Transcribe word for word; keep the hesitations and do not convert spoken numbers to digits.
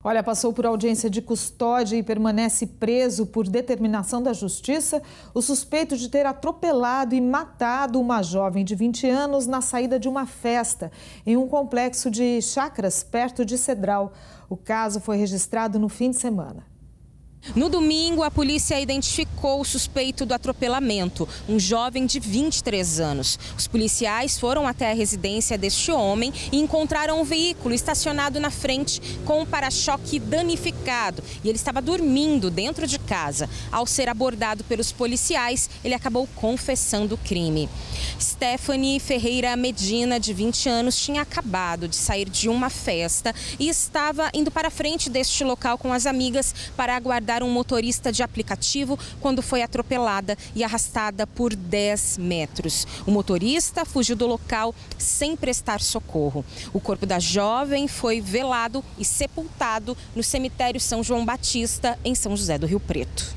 Olha, passou por audiência de custódia e permanece preso por determinação da Justiça o suspeito de ter atropelado e matado uma jovem de vinte anos na saída de uma festa em um complexo de chácaras perto de Cedral. O caso foi registrado no fim de semana. No domingo, a polícia identificou o suspeito do atropelamento, um jovem de vinte e três anos. Os policiais foram até a residência deste homem e encontraram um veículo estacionado na frente com um para-choque danificado. E ele estava dormindo dentro de casa. Ao ser abordado pelos policiais, ele acabou confessando o crime. Stephanie Ferreira Medina, de vinte anos, tinha acabado de sair de uma festa e estava indo para a frente deste local com as amigas para aguardar um motorista de aplicativo quando foi atropelada e arrastada por dez metros. O motorista fugiu do local sem prestar socorro. O corpo da jovem foi velado e sepultado no cemitério São João Batista, em São José do Rio Preto.